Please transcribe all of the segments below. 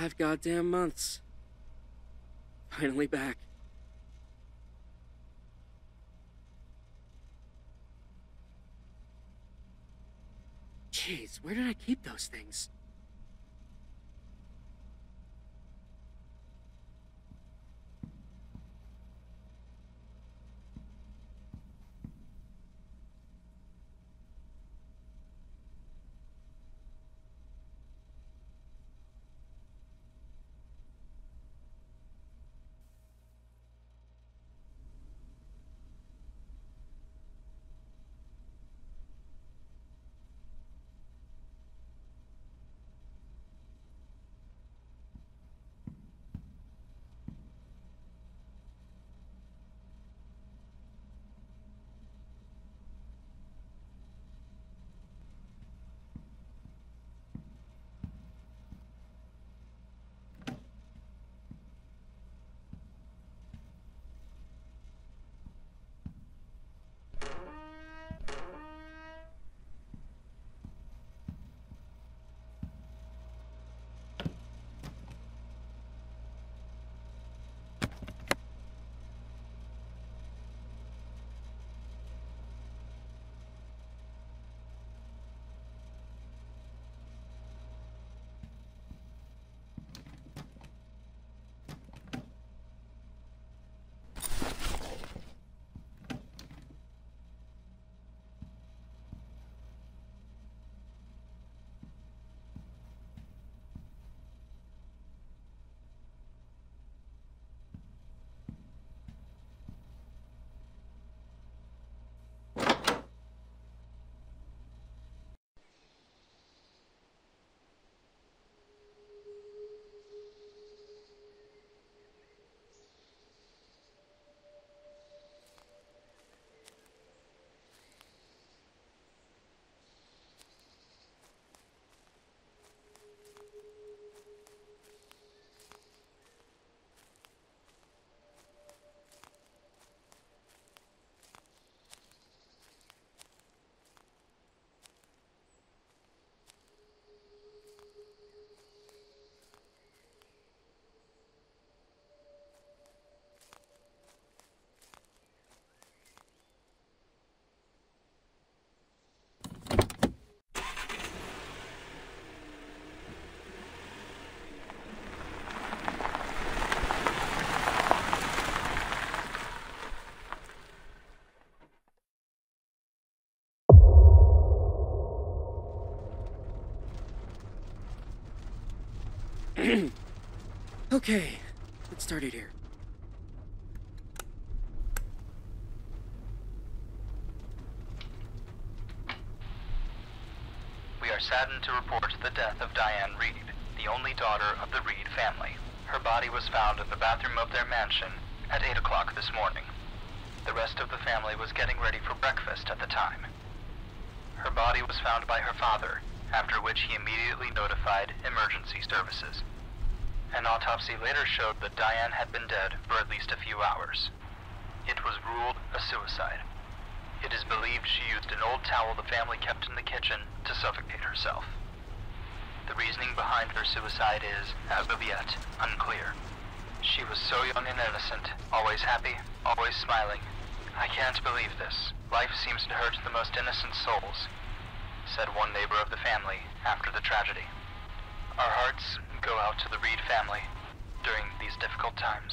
5 goddamn months. Finally back. Jeez, where did I keep those things? Okay, let's start it here. We are saddened to report the death of Diane Reed, the only daughter of the Reed family. Her body was found in the bathroom of their mansion at 8 o'clock this morning. The rest of the family was getting ready for breakfast at the time. Her body was found by her father, after which he immediately notified emergency services. An autopsy later showed that Diane had been dead for at least a few hours. It was ruled a suicide. It is believed she used an old towel the family kept in the kitchen to suffocate herself. The reasoning behind her suicide is, as of yet, unclear. She was so young and innocent, always happy, always smiling. I can't believe this. Life seems to hurt the most innocent souls, said one neighbor of the family after the tragedy. Our hearts go out to the Reed family during these difficult times.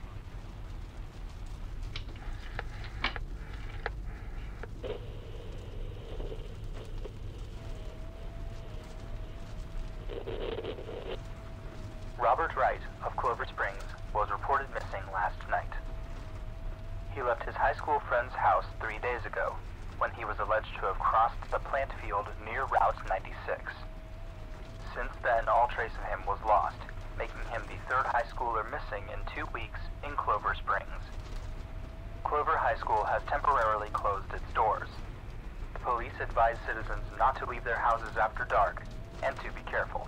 Robert Wright of Clover Springs was reported missing last night. He left his high school friend's house 3 days ago when he was alleged to have crossed the plant field near Route 96. Since then, all trace of him was lost, making him the third high schooler missing in 2 weeks in Clover Springs. Clover High School has temporarily closed its doors. Police advise citizens not to leave their houses after dark and to be careful.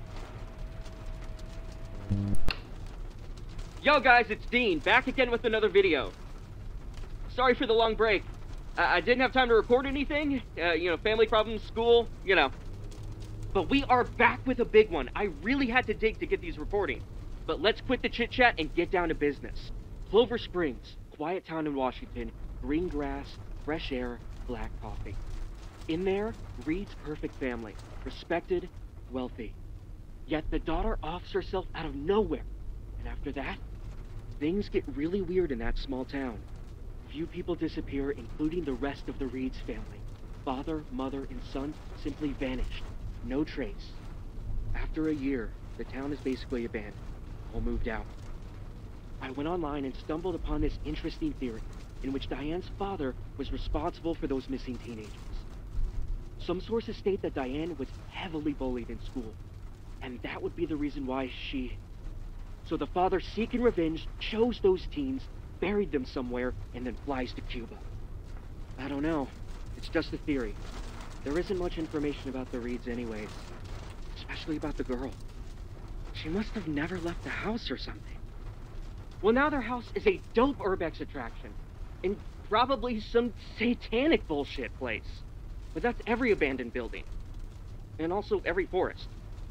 Yo guys, it's Dean, back again with another video. Sorry for the long break. I didn't have time to record anything, family problems, school, But we are back with a big one. I really had to dig to get these recordings. But let's quit the chit-chat and get down to business. Clover Springs, quiet town in Washington, green grass, fresh air, black coffee. In there, Reed's perfect family, respected, wealthy. Yet the daughter offs herself out of nowhere. And after that, things get really weird in that small town. Few people disappear, including the rest of the Reed's family. Father, mother, and son simply vanished. No trace. After a year, the town is basically abandoned. All moved out. I went online and stumbled upon this interesting theory, in which Diane's father was responsible for those missing teenagers. Some sources state that Diane was heavily bullied in school, and that would be the reason why So the father, seeking revenge, chose those teens, buried them somewhere, and then flies to Cuba. I don't know. It's just a theory. There isn't much information about the Reeds anyways, especially about the girl. She must have never left the house or something. Well, now their house is a dope Urbex attraction, and probably some satanic bullshit place. But that's every abandoned building, and also every forest.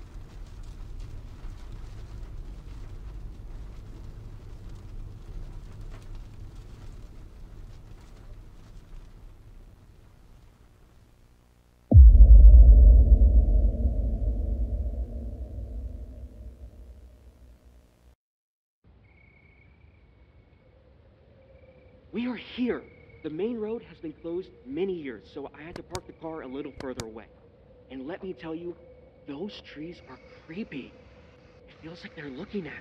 We are here. The main road has been closed many years, so I had to park the car a little further away. And let me tell you, those trees are creepy. It feels like they're looking at me.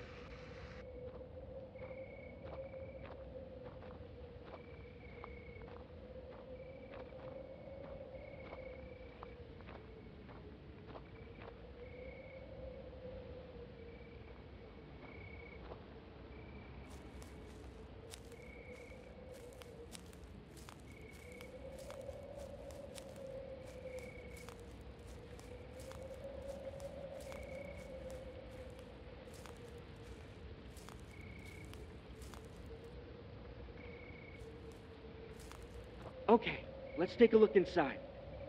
Okay, let's take a look inside.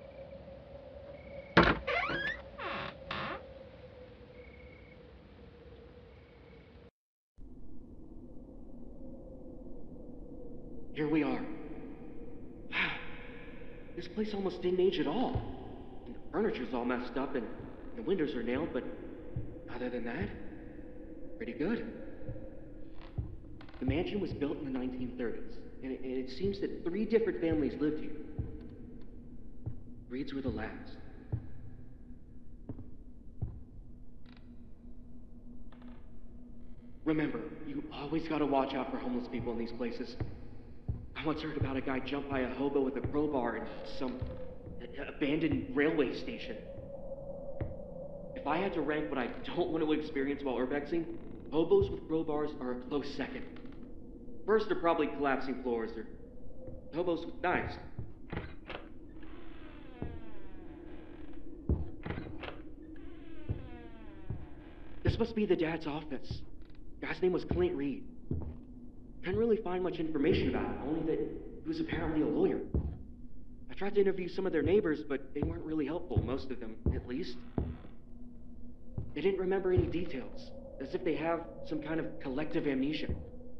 Here we are. Wow, this place almost didn't age at all. And the furniture's all messed up and the windows are nailed, but other than that, pretty good. The mansion was built in the 1930s, and it seems that 3 different families lived here. Reeds were the last. Remember, you always gotta watch out for homeless people in these places. I once heard about a guy jump by a hobo with a crowbar in some abandoned railway station. If I had to rank what I don't want to experience while urbexing, hobos with crowbars are a close second. First are probably collapsing floors, or hobos with knives. This must be the dad's office. Guy's name was Clint Reed. Couldn't really find much information about him, only that he was apparently a lawyer. I tried to interview some of their neighbors, but they weren't really helpful, most of them, at least. They didn't remember any details, as if they have some kind of collective amnesia.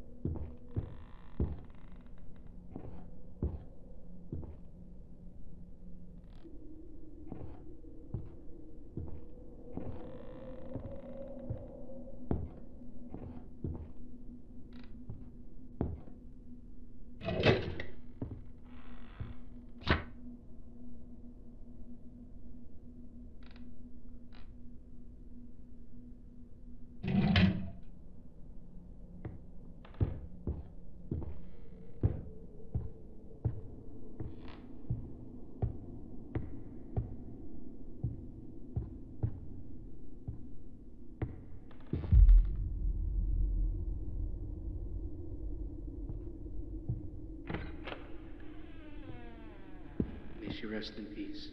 May she rest in peace.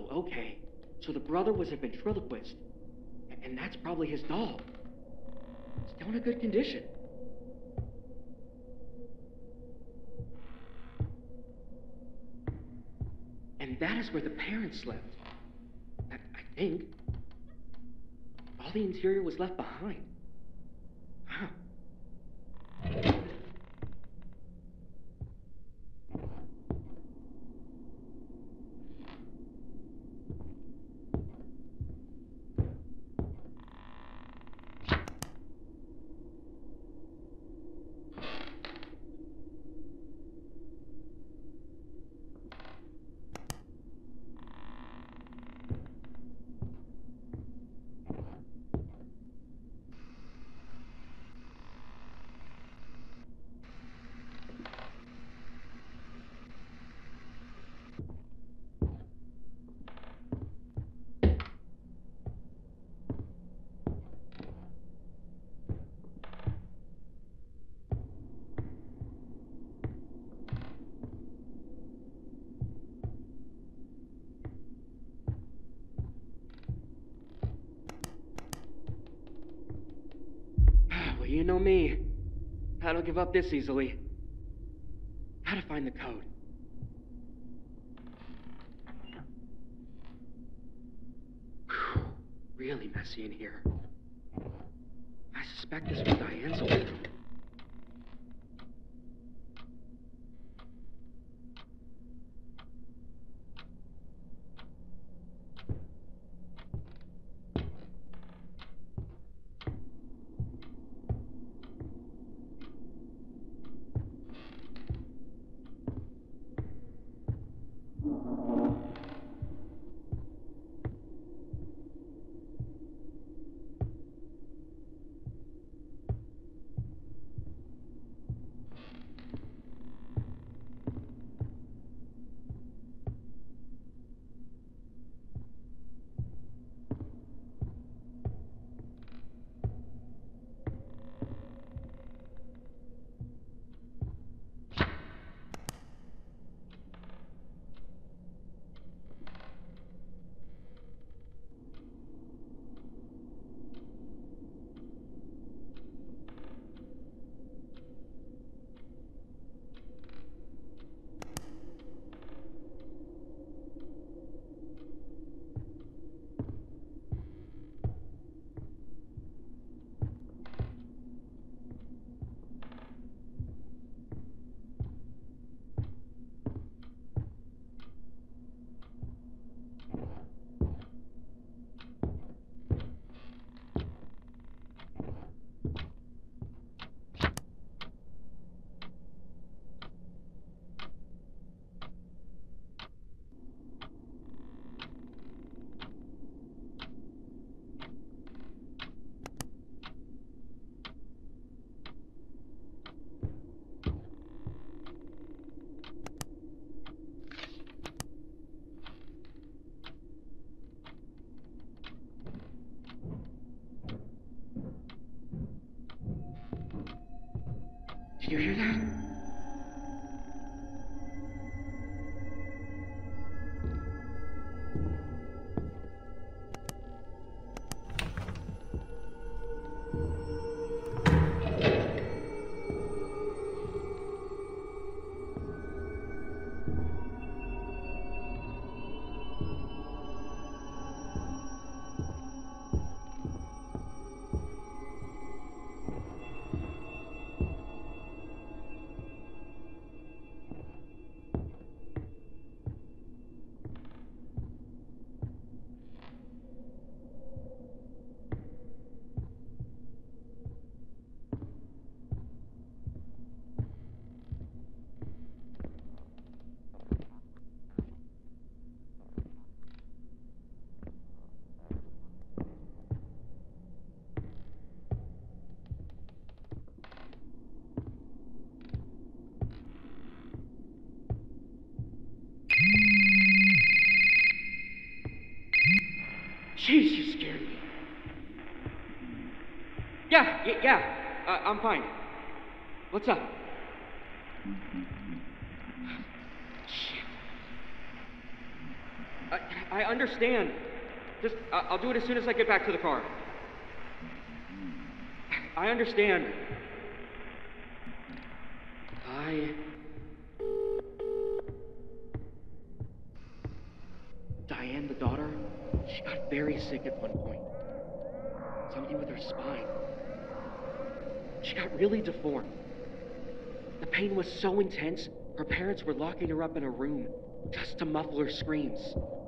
okay. So the brother was a ventriloquist. And that's probably his doll. Still in a good condition. And that is where the parents slept. I think. All the interior was left behind. Wow. Well, you know me. I don't give up this easily. Gotta find the code. Whew, really messy in here. I suspect this was Diane's old room. Did you hear that? Jeez, you scared me. Yeah, I'm fine. What's up? Shit. I understand. Just, I'll do it as soon as I get back to the car. I understand. Diane, the daughter, she got very sick at one point. Something with her spine. She got really deformed. The pain was so intense, her parents were locking her up in a room just to muffle her screams.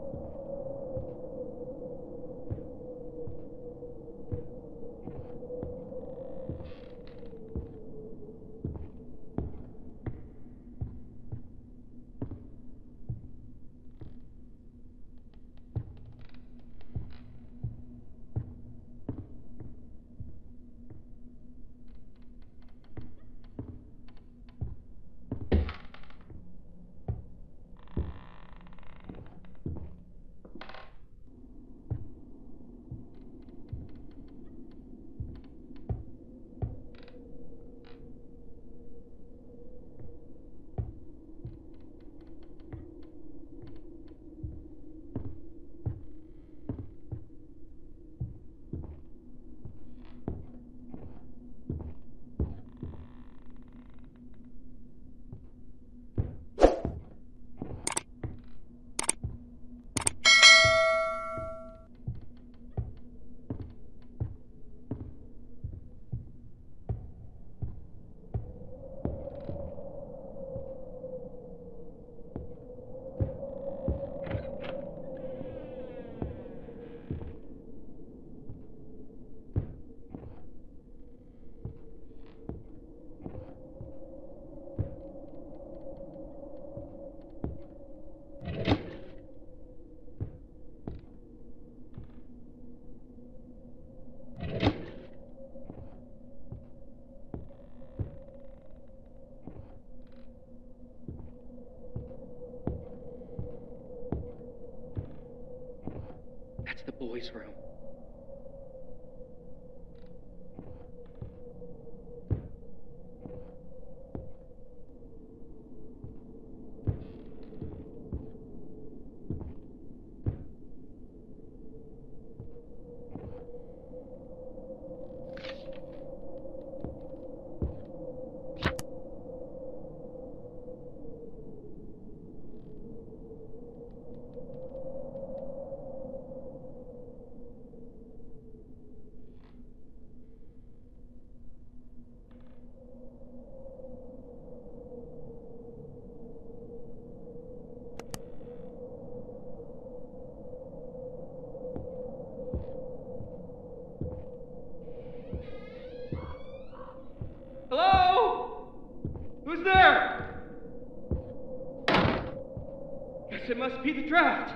That's the boys' room. Hello? Who's there? Guess it must be the draft.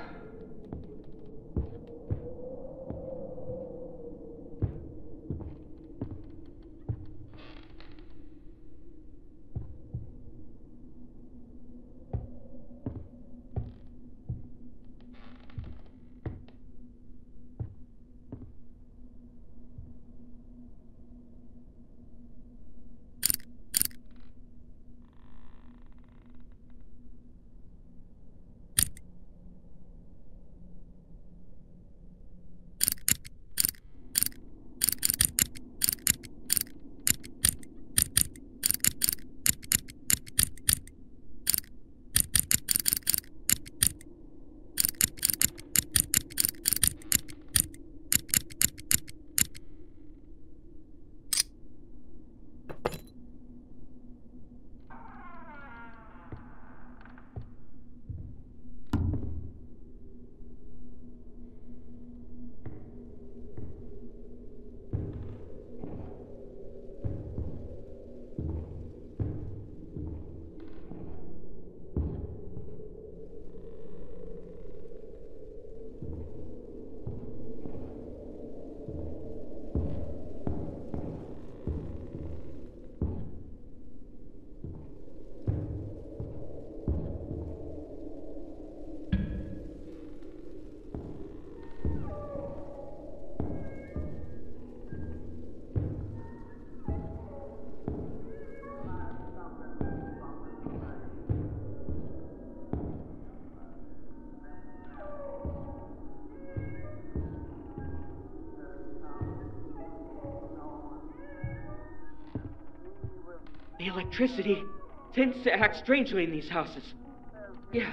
The electricity tends to act strangely in these houses. Yeah.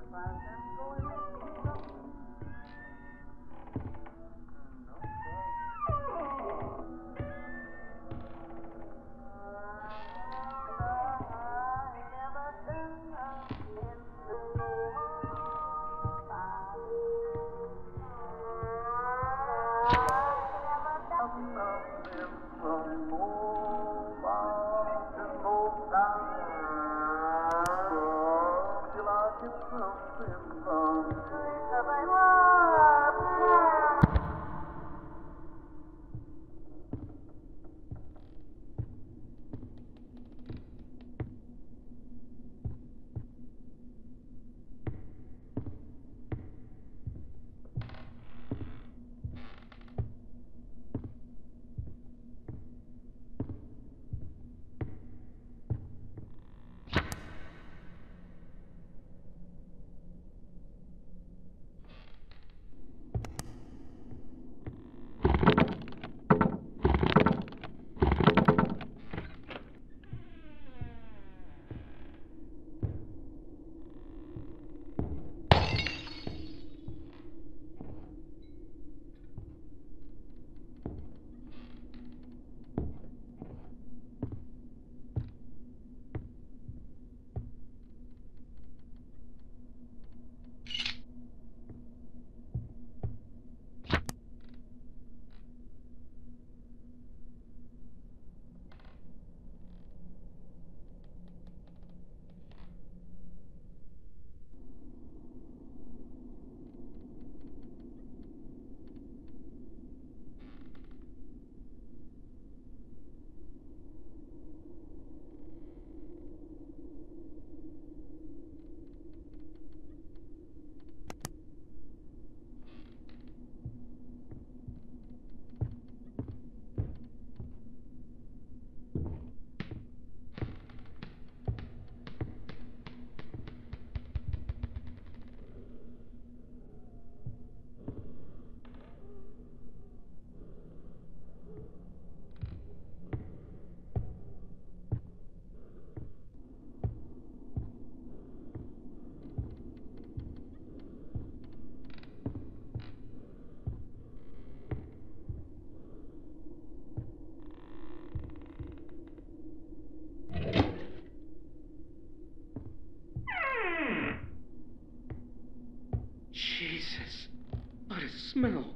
Jesus, what a smell.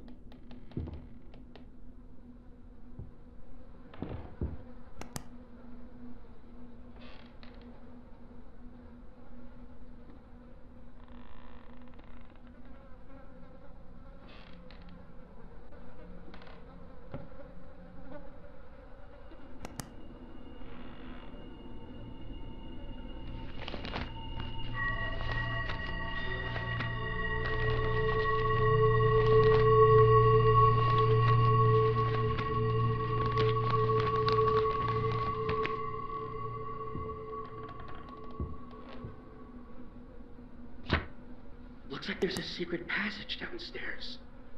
Looks like there's a secret passage downstairs.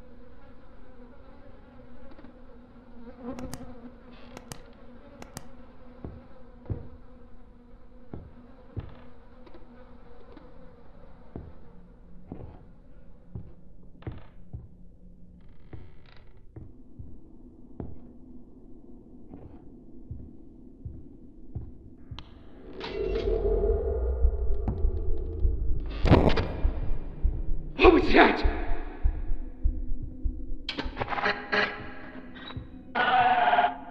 What was that?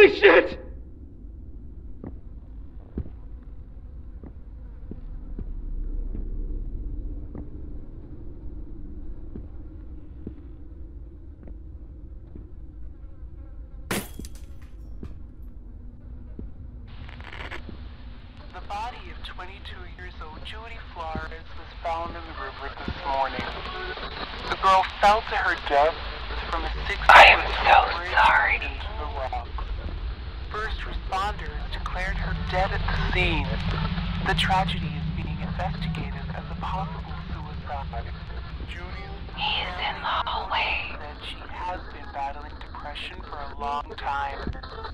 Holy shit! The body of 22-year-old Judy Flores was found in the river this morning. The girl fell to her death from a 6-foot bridge into the rocks. First responders declared her dead at the scene. The tragedy is being investigated as a possible suicide. He is in the hallway. Said she has been battling depression for a long time.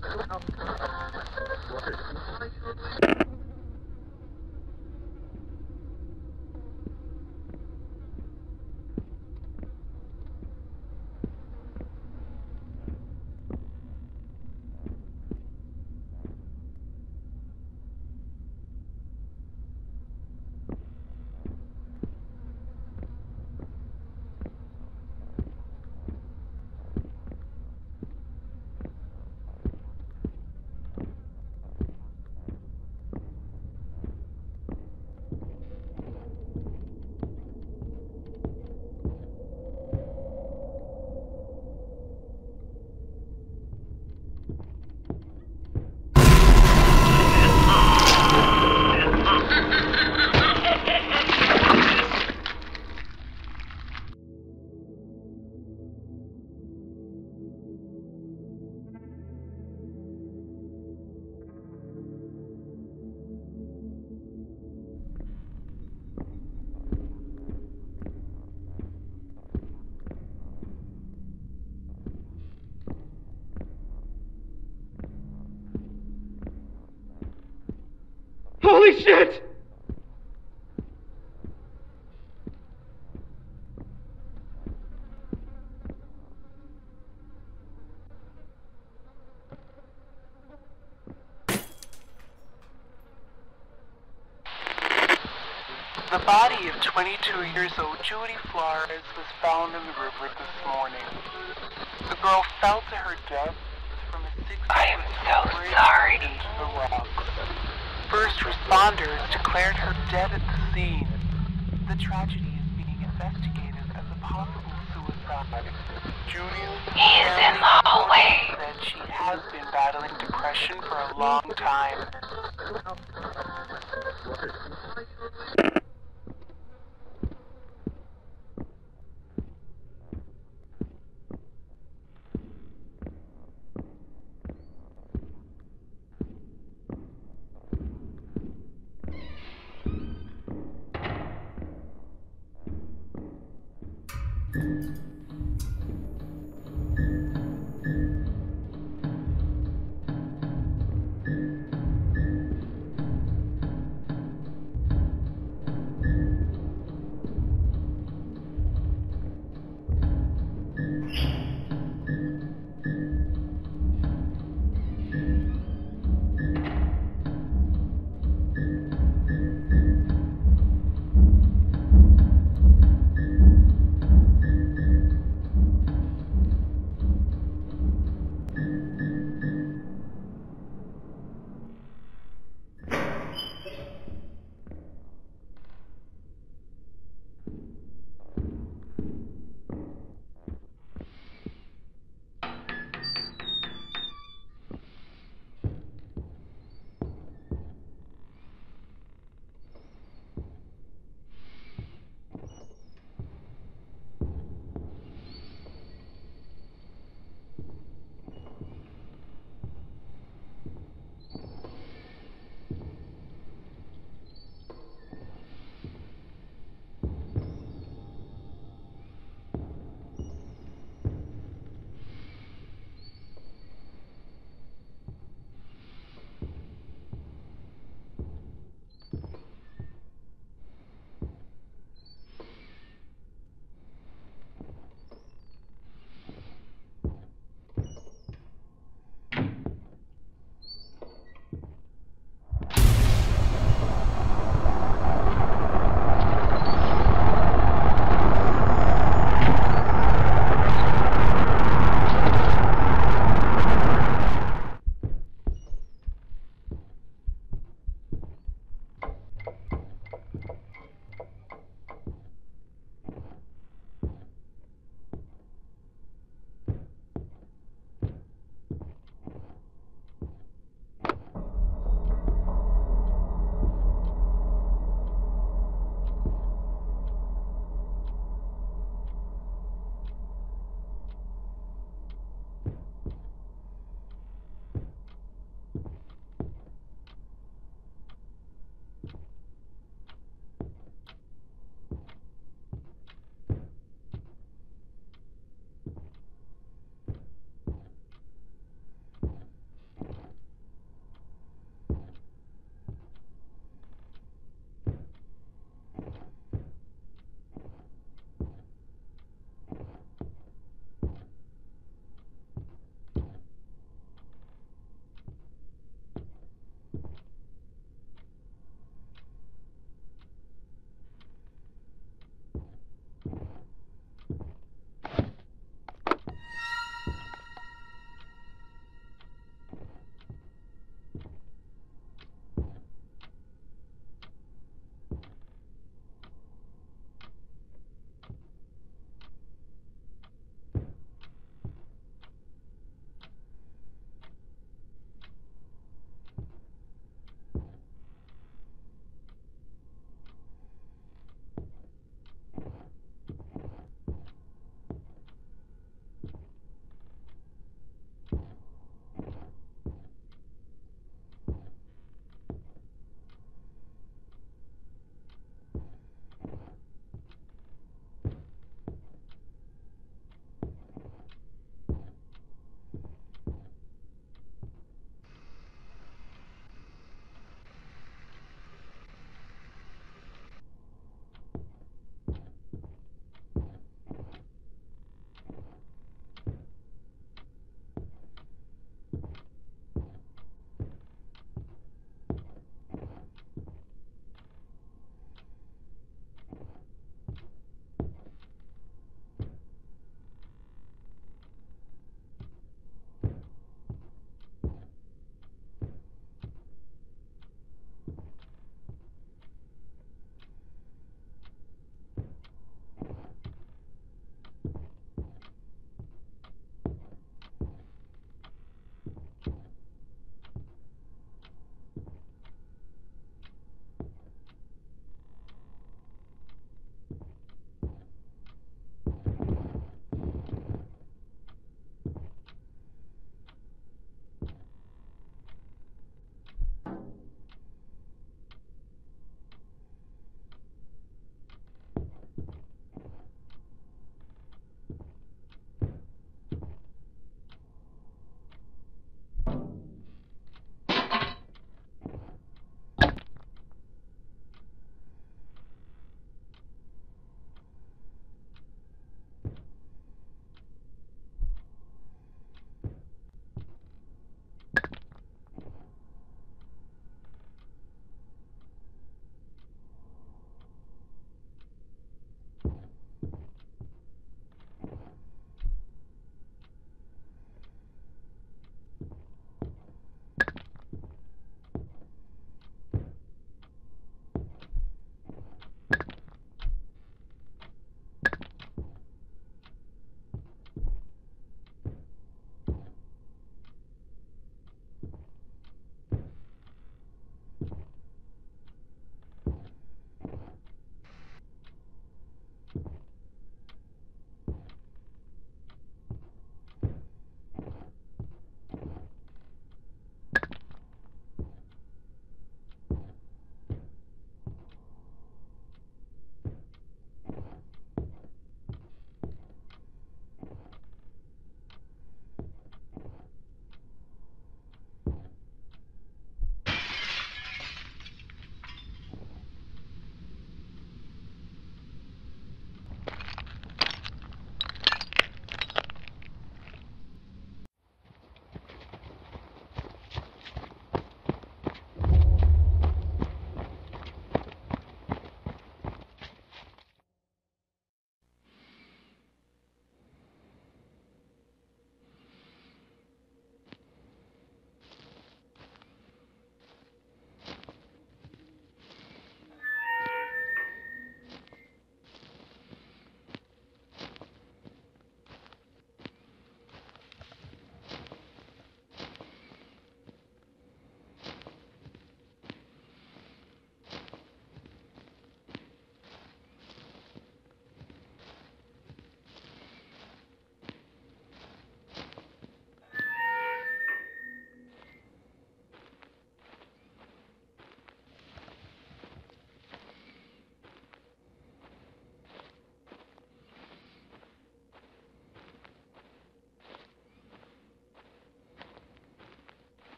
Holy shit! The body of 22-year-old Judy Flores was found in the river this morning. The girl fell to her death from a 6-foot bridge into the rocks. First responders declared her dead at the scene. The tragedy is being investigated as a possible suicide. He is in the hallway. Said she has been battling depression for a long time.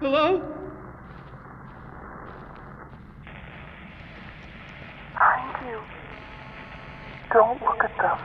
Hello? Behind you. Don't look at them.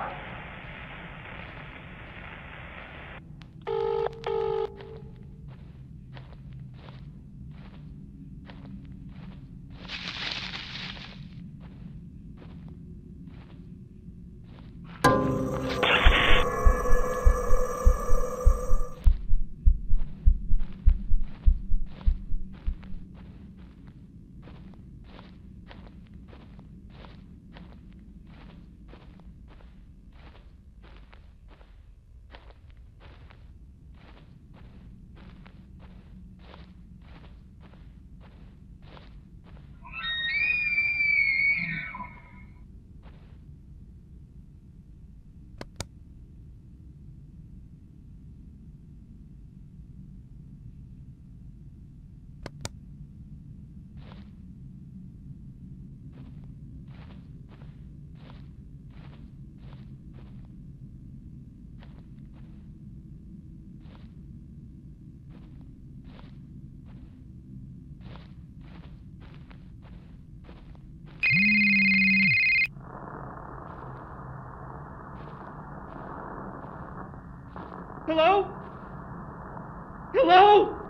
Hello? Hello?